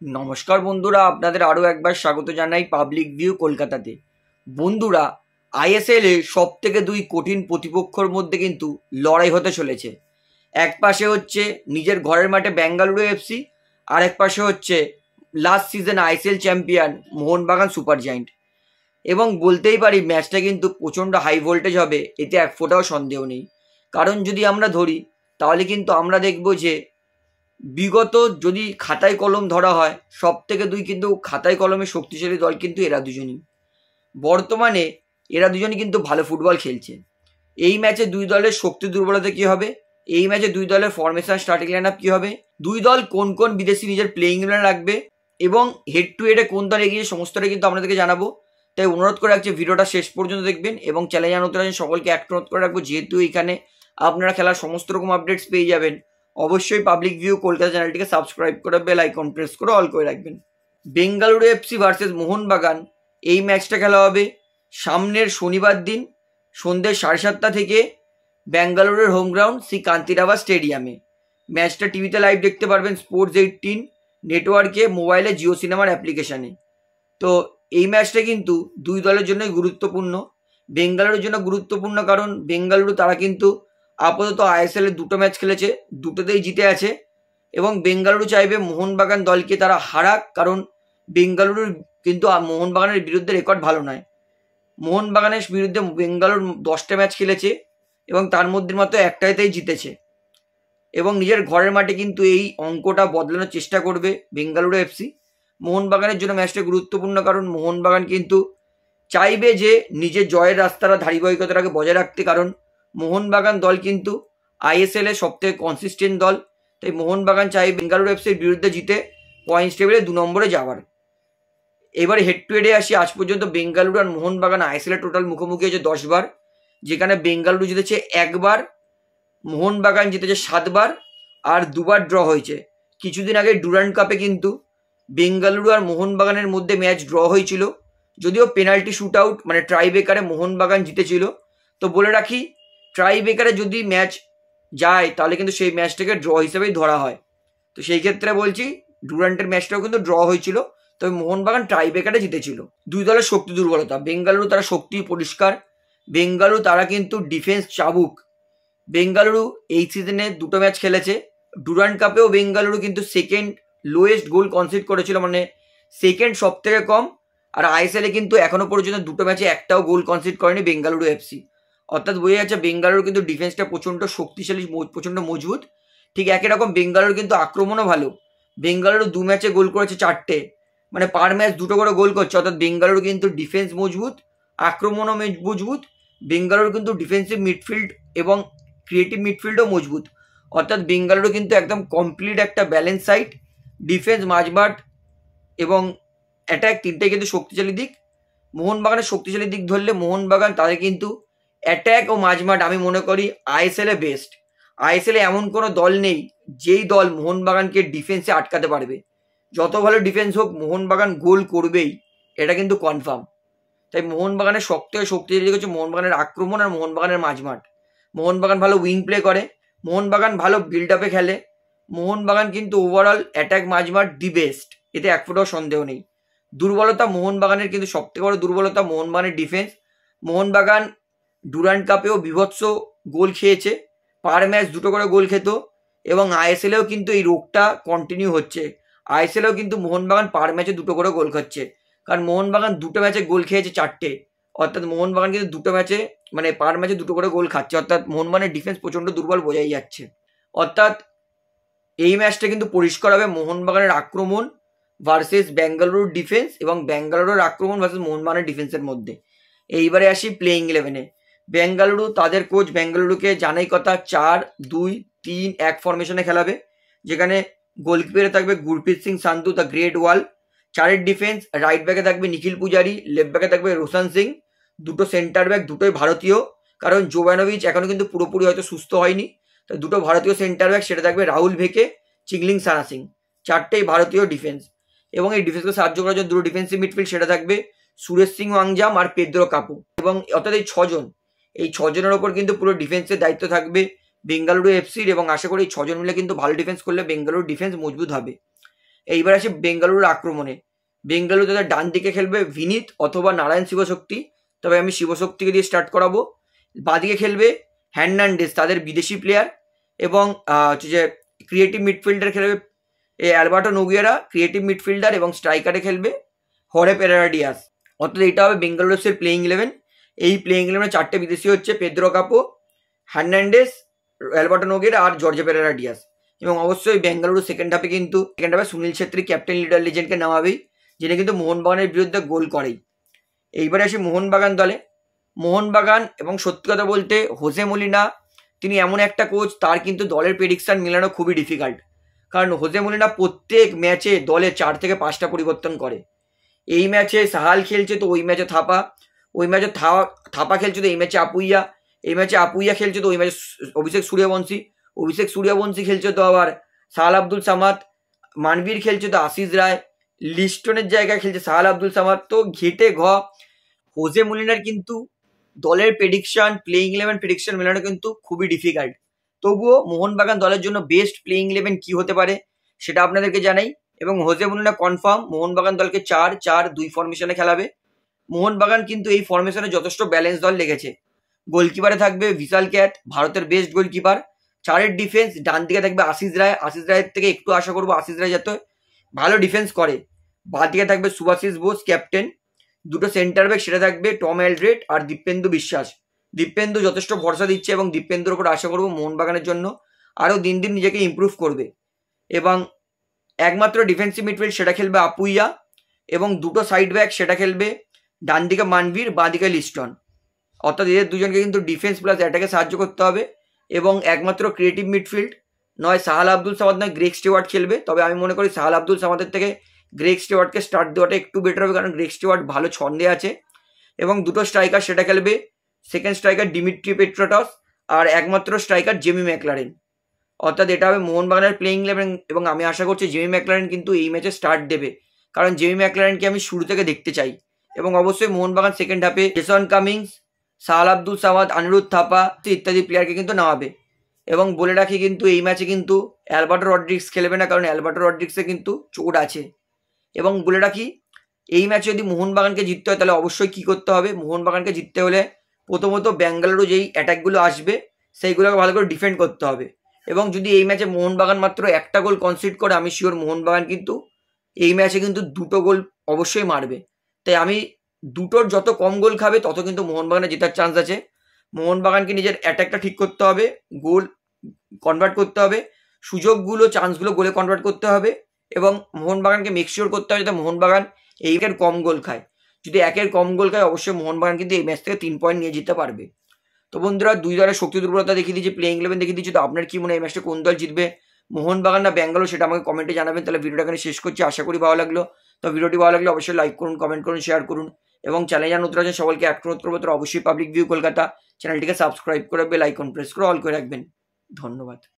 নমস্কার বন্ধুরা, আপনাদের আরও একবার স্বাগত জানাই পাবলিক ভিউ কলকাতাতে। বন্ধুরা, আইএসএল এ সব থেকে দুই কঠিন প্রতিপক্ষর মধ্যে কিন্তু লড়াই হতে চলেছে। এক পাশে হচ্ছে নিজের ঘরের মাঠে বেঙ্গালুরু এফসি, আর এক পাশে হচ্ছে last season ISL champion Mohun Bagan super giant. এবং বলতেই পারি ম্যাচটা কিন্তু প্রচণ্ড হাই ভোল্টেজ হবে, এতে এক ফোঁটাও সন্দেহ নেই। কারণ যদি আমরা ধরি তাহলে কিন্তু আমরা দেখব যে বিগত যদি খাতায় কলম ধরা হয়, সব থেকে দুই কিন্তু খাতায় কলমে শক্তিশালী দল কিন্তু এরা দুজনই। বর্তমানে এরা দুজনই কিন্তু ভালো ফুটবল খেলছে। এই ম্যাচে দুই দলের শক্তি দুর্বলতা কী হবে, এই ম্যাচে দুই দলের ফরমেশন স্টার্টিং লাইন আপ কী হবে, দুই দল কোন কোন বিদেশি নিজের প্লেয়িং ইলেভেন রাখবে এবং হেড টু হেডে কোন দল এগিয়ে, সমস্তটা কিন্তু আপনাদেরকে জানাবো। তাই অনুরোধ করে রাখছি ভিডিওটা শেষ পর্যন্ত দেখবেন এবং চ্যানেলে নতুন আছেন সকলকে একটা অনুরোধ করে রাখবো, যেহেতু এখানে আপনারা খেলার সমস্ত রকম আপডেটস পেয়ে যাবেন, অবশ্যই পাবলিক ভিউ কলকাতা চ্যানেলটিকে সাবস্ক্রাইব করে বেল আইকন প্রেস করে অল করে রাখবেন। বেঙ্গালুরু এফসি ভার্সেস মোহনবাগান এই ম্যাচটা খেলা হবে সামনের শনিবার দিন সন্ধ্যে 7:30 থেকে বেঙ্গালুরুর হোম গ্রাউন্ড শ্রী কান্তিরাবা স্টেডিয়ামে। ম্যাচটা টিভিতে লাইভ দেখতে পারবেন স্পোর্টস 18 নেটওয়ার্কে, মোবাইলে জিও সিনেমার অ্যাপ্লিকেশানে। তো এই ম্যাচটা কিন্তু দুই দলের জন্যই গুরুত্বপূর্ণ। বেঙ্গালুরুর জন্য গুরুত্বপূর্ণ কারণ বেঙ্গালুরু তারা কিন্তু আপাতত আইএসএল এর দুটো ম্যাচ খেলেছে, দুটোতেই জিতে আছে এবং বেঙ্গালুরু চাইবে মোহনবাগান দলকে তারা হারাক, কারণ বেঙ্গালুরুর কিন্তু মোহনবাগানের বিরুদ্ধে রেকর্ড ভালো নয়। মোহনবাগানের বিরুদ্ধে বেঙ্গালুরু 10টা ম্যাচ খেলেছে এবং তার মধ্যে মাত্র একটাতেই জিতেছে এবং নিজের ঘরের মাঠে কিন্তু এই অঙ্কটা বদলানোর চেষ্টা করবে বেঙ্গালুরু এফসি। মোহনবাগানের জন্য ম্যাচটা গুরুত্বপূর্ণ কারণ মোহনবাগান কিন্তু চাইবে যে নিজের জয়ের রাস্তাটা ধারাবাহিকতাটাকে বজায় রাখতে, কারণ মোহনবাগান দল কিন্তু আইএসএল এর সবথেকে কনসিস্টেন্ট দল। তাই মোহনবাগান চাই বেঙ্গালুরু এফসির বিরুদ্ধে জিতে পয়েন্টস টেবিলে 2 নম্বরে যাওয়ার। এবারে হেড টু হেডে আসি। আজ পর্যন্ত বেঙ্গালুরু আর মোহনবাগান আইএসএল এর টোটাল মুখোমুখি হয়েছে 10 বার, যেখানে বেঙ্গালুরু জিতেছে 1 বার, মোহনবাগান জিতেছে 7 বার আর 2 বার ড্র হয়েছে। কিছুদিন আগে ডুরান্ড কাপে কিন্তু বেঙ্গালুরু আর মোহনবাগানের মধ্যে ম্যাচ ড্র হয়েছিল, যদিও পেনাল্টি শুট আউট মানে ট্রাই ব্রেকারে মোহনবাগান জিতেছিল। তো বলে রাখি, ট্রাই ব্রেকারে যদি ম্যাচ যায় তাহলে কিন্তু সেই ম্যাচটাকে ড্র হিসেবেই ধরা হয়। তো সেই ক্ষেত্রে বলছি ডুরান্টের ম্যাচটাও কিন্তু ড্র হয়েছিল, তবে মোহনবাগান ট্রাই ব্রেকারে জিতেছিল। দুই দলের শক্তি দুর্বলতা, বেঙ্গালুরু তারা শক্তি পরিষ্কার, বেঙ্গালুরু তারা কিন্তু ডিফেন্স চাবুক। বেঙ্গালুরু এই সিজনে 2টো ম্যাচ খেলেছে, ডুরান্ড কাপেও বেঙ্গালুরু কিন্তু সেকেন্ড লোয়েস্ট গোল কনসিড করেছিল, মানে সেকেন্ড সব থেকে কম। আর আইএসএল এ কিন্তু এখনো পর্যন্ত 2টো ম্যাচে একটাও গোল কনসিড করেনি বেঙ্গালুরু এফসি। অর্থাৎ বোঝা যাচ্ছে বেঙ্গালুরু কিন্তু ডিফেন্সটা প্রচণ্ড শক্তিশালী, প্রচণ্ড মজবুত। ঠিক একই রকম বেঙ্গালুরু কিন্তু আক্রমণও ভালো। বেঙ্গালুরু 2 ম্যাচে গোল করেছে 4টে, মানে পার ম্যাচ 2টো করে গোল করছে। অর্থাৎ বেঙ্গালুরু কিন্তু ডিফেন্স মজবুত, আক্রমণও মজবুত। বেঙ্গালুরু কিন্তু ডিফেন্সিভ মিডফিল্ড এবং ক্রিয়েটিভ মিডফিল্ডও মজবুত। অর্থাৎ বেঙ্গালুরু কিন্তু একদম কমপ্লিট একটা ব্যালেন্স সাইড, ডিফেন্স, মাঝমাঠ এবং অ্যাটাক তিনটাই কিন্তু শক্তিশালী দিক। মোহনবাগানের শক্তিশালী দিক ধরলে মোহনবাগান তাদের কিন্তু অ্যাটাক ও মাঝমাঠ আমি মনে করি আইএসএল এ বেস্ট। আইএসএল এ এমন কোনো দল নেই যেই দল মোহনবাগানকে ডিফেন্সে আটকাতে পারবে। যত ভালো ডিফেন্স হোক মোহনবাগান গোল করবেই, এটা কিন্তু কনফার্ম। তাই মোহনবাগানের সবথেকে শক্তিশালী দিক হচ্ছে মোহনবাগানের আক্রমণ আর মোহনবাগানের মাঝমাঠ। মোহনবাগান ভালো উইং প্লে করে, মোহনবাগান ভালো বিল্ড আপে খেলে, মোহনবাগান কিন্তু ওভারঅল অ্যাটাক মাঝমাঠ দি বেস্ট, এতে এক ফোঁটাও সন্দেহ নেই। দুর্বলতা মোহনবাগানের কিন্তু সবথেকে বড় দুর্বলতা মোহনবাগানের ডিফেন্স। মোহনবাগান ডুরান্ড কাপেও বিভৎস গোল খেয়েছে, পার ম্যাচ 2টো করে গোল খেত এবং আইএসএলেও কিন্তু এই রোগটা কন্টিনিউ হচ্ছে। আইএসএলেও কিন্তু মোহনবাগান পার ম্যাচে 2টো করে গোল খাচ্ছে, কারণ মোহনবাগান 2টো ম্যাচে গোল খেয়েছে 4টে। অর্থাৎ মোহনবাগান কিন্তু 2টো ম্যাচে মানে পার ম্যাচে 2টো করে গোল খাচ্ছে। অর্থাৎ মোহনবাগানের ডিফেন্স প্রচণ্ড দুর্বল বোঝাই যাচ্ছে। অর্থাৎ এই ম্যাচটা কিন্তু পরিষ্কার হবে মোহনবাগানের আক্রমণ ভার্সেস বেঙ্গালুরুর ডিফেন্স এবং বেঙ্গালুরুর আক্রমণ ভার্সেস মোহনবাগানের ডিফেন্সের মধ্যে। এইবারে আসি প্লেয়িং ইলেভেনে। বেঙ্গালুরু তাদের কোচ বেঙ্গালুরুকে জানাই কথা 4-2-3-1 ফরমেশনে খেলাবে, যেখানে গোলকিপারে থাকবে Gurpreet Singh Sandhu the great wall, 4এর ডিফেন্স, রাইট ব্যাকে থাকবে নিখিল পূজারি, লেফট ব্যাকে থাকবে রোশন সিং, 2টো সেন্টার ব্যাক, 2টোই ভারতীয়, কারণ জোবানোভিচ এখনো কিন্তু পুরোপুরি হয়তো সুস্থ হয়নি। তো 2টো ভারতীয় সেন্টার ব্যাক, সেটা থাকবে রাহুল ভেকে, চিংলিং সানা সিং, 4টেই ভারতীয় ডিফেন্স। এবং এই ডিফেন্সকে সাহায্য করার জন্য 2টো ডিফেন্সিভ মিডফিল্ড, সেটা থাকবে সুরেশ সিং ওয়াংজাম আর পেদ্রো কাপু। এবং অর্থাৎ এই 6 জনের ওপর কিন্তু পুরো ডিফেন্সের দায়িত্ব থাকবে বেঙ্গালুরু এফসির, এবং আশা করি এই 6 জন মিলে কিন্তু ভালো ডিফেন্স করলে বেঙ্গালুরু ডিফেন্স মজবুত হবে। এইবার আসে বেঙ্গালুরুর আক্রমণে। বেঙ্গালুরু তাদের ডান দিকে খেলবে ভিনিত অথবা নারায়ণ শিবশক্তি, তবে আমি শিবশক্তিকে দিয়ে স্টার্ট করাবো। বাদিকে খেলবে হ্যার্নান্ডেজ, তাদের বিদেশি প্লেয়ার, এবং হচ্ছে যে ক্রিয়েটিভ মিডফিল্ডার খেলবে অ্যালবার্টো নোগুয়েরা ক্রিয়েটিভ মিডফিল্ডার, এবং স্ট্রাইকারে খেলবে হরে পেরেরা ডিয়াস। অর্থাৎ এটা হবে বেঙ্গালুরু এফসির প্লেইং 11। এই প্লেইং 11 চারটে বিদেশি হচ্ছে Pedro Capo, Hernandez, Alberto Noguera আর জর্জে পেরেরা ডিয়াস। এবং অবশ্যই বেঙ্গালুরু সেকেন্ড হাফে সুনীল ছেত্রী ক্যাপ্টেন লিডার লিজেন্ডকে নামাবেই, যিনি কিন্তু মোহনবাগানের বিরুদ্ধে গোল করেই। এইবারে আসি মোহনবাগান দলে। মোহনবাগান, এবং সত্যি কথা বলতে হোসে মলিনা তিনি এমন একটা কোচ, তার কিন্তু দলের প্রেডিকশন মেলানো খুবই ডিফিকাল্ট। কারণ হোসে মলিনা প্রত্যেক ম্যাচে দলে 4 থেকে 5টা পরিবর্তন করে। এই ম্যাচে সাহাল খেলছে তো ওই ম্যাচে থাপা, ওই ম্যাচে থাপা খেলছে তো এই ম্যাচে আপুইয়া, এই ম্যাচে আপুইয়া খেলছে তো ওই ম্যাচে অভিষেক সূর্যবংশী খেলছে তো আবার সাহাল আব্দুল সামাদ, মানবীর খেলছে তো আশিস রায়, লিস্টনের জায়গায় খেলছে সাহাল আব্দুল সামাদ। তো ঘেটে হোসে মলিনার কিন্তু দলের প্রেডিকশন, প্লেইং 11 প্রেডিকশন মেলানো কিন্তু খুবই ডিফিকাল্ট। তবুও মোহনবাগান দলের জন্য বেস্ট প্লেইং 11 কি হতে পারে সেটা আপনাদেরকে জানাই। এবং হোসে মলিনা কনফার্ম মোহনবাগান দলকে 4-4-2 ফরমেশনে খেলাবে। মোহনবাগান কিন্তু এই ফরমেশনে যথেষ্ট ব্যালেন্স দল লেগেছে। গোলকিপারে থাকবে ভিশাল ক্যাট, ভারতের বেস্ট গোলকিপার। 4-এর ডিফেন্স, ডান দিকে থাকবে আশিস রায়ের থেকে একটু আশা করবো আশিস রায় যাতে ভালো ডিফেন্স করে। বাঁ দিকে থাকবে সুভাশিস বোস ক্যাপ্টেন। দুটো সেন্টার ব্যাক, সেটা থাকবে টম এলড্রেড আর দীপেন্দু বিশ্বাস। দীপেন্দু যথেষ্ট ভরসা দিচ্ছে এবং দীপেন্দুর উপর আশা করবো মোহনবাগানের জন্য আরও দিন দিন নিজেকে ইমপ্রুভ করবে। এবং একমাত্র ডিফেন্সিভ মিডফিল্ড সেটা খেলবে আপুইয়া, এবং দুটো সাইড ব্যাক সেটা খেলবে ডান দিকে মানবীর, বাঁ দিকে লিস্টন। অর্থাৎ এদের দুজনকে কিন্তু ডিফেন্স প্লাস অ্যাটাকে সাহায্য করতে হবে। এবং একমাত্র ক্রিয়েটিভ মিডফিল্ড নয় সাহাল আব্দুল সামাদ নয় গ্রেগ স্টিওয়ার্ট খেলবে। তবে আমি মনে করি সাহাল আব্দুল সামাদের থেকে গ্রেগ স্টিওয়ার্টকে স্টার্ট দেওয়াটা একটু বেটার হবে, কারণ গ্রেগ স্টিওয়ার্ট ভালো ছন্দে আছে। এবং দুটো স্ট্রাইকার সেটা খেলবে সেকেন্ড স্ট্রাইকার ডিমিট্রি পেট্রোটস আর একমাত্র স্ট্রাইকার জেমি ম্যাকলারেন। অর্থাৎ এটা হবে মোহনবাগানের প্লেইং 11। এবং আমি আশা করছি জেমি ম্যাকলারেন কিন্তু এই ম্যাচে স্টার্ট দেবে, কারণ জেমি ম্যাকলারেনকে আমি শুরু থেকে দেখতে চাই। এবং অবশ্যই মোহনবাগান সেকেন্ড হাফে জেসন কামিংস, সাহাল আব্দুল সামাদ, অনিরুদ্ধ থাপা ইত্যাদি প্লেয়ারকে কিন্তু নামাবে। এবং বলে রাখি কিন্তু এই ম্যাচে কিন্তু অ্যালবার্টো রড্রিগস খেলবে না, কারণ অ্যালবার্টো রড্রিগসে কিন্তু চোট আছে। এবং বলে রাখি এই ম্যাচে যদি মোহনবাগানকে জিততে হয় তাহলে অবশ্যই কী করতে হবে, মোহনবাগানকে জিততে হলে প্রথমত বেঙ্গালুরু যেই অ্যাটাকগুলো আসবে সেইগুলোকে ভালো করে ডিফেন্ড করতে হবে। এবং যদি এই ম্যাচে মোহনবাগান মাত্র একটা গোল কনসিড করে, আমি শিওর মোহনবাগান কিন্তু এই ম্যাচে কিন্তু 2টো গোল অবশ্যই মারবে। তাই আমি দুটোর যত কম গোল খাবে তত কিন্তু মোহনবাগানের জেতার চান্স আছে। মোহনবাগানকে নিজের অ্যাটাকটা ঠিক করতে হবে, গোল কনভার্ট করতে হবে, সুযোগগুলো চান্সগুলো গোলে কনভার্ট করতে হবে। এবং মোহনবাগানকে মেকশিওর করতে হবে যাতে মোহনবাগান একের কম গোল খায়। যদি 1-এর কম গোল খায় অবশ্যই মোহনবাগান কিন্তু এই ম্যাচ থেকে 3 পয়েন্ট নিয়ে যেতে পারবে। তো বন্ধুরা, দুই দলের শক্তি দুর্বলতা দেখিয়ে দিয়েছি, প্লেইং 11 দেখিয়ে দিয়েছি। তো আপনার কি মনে হয় এই ম্যাচটা কোন দল জিতবে, মোহনবাগান না ব্যাঙ্গালোর, সেটা আমাকে কমেন্টে জানাবেন। তাহলে ভিডিওটা এখানে শেষ করছি, আশা করি ভালো লাগলো। তো ভিডিওটি ভালো লাগলে অবশ্যই লাইক করুন, কমেন্ট করুন, শেয়ার করুন। এবং চ্যানেলে যারা নতুন আছেন সকলকে অনুরোধ করবো তো অবশ্যই পাবলিক ভিউ কলকাতা চ্যানেলটিকে সাবস্ক্রাইব করে বেল আইকন প্রেস করে অল করে রাখবেন। ধন্যবাদ।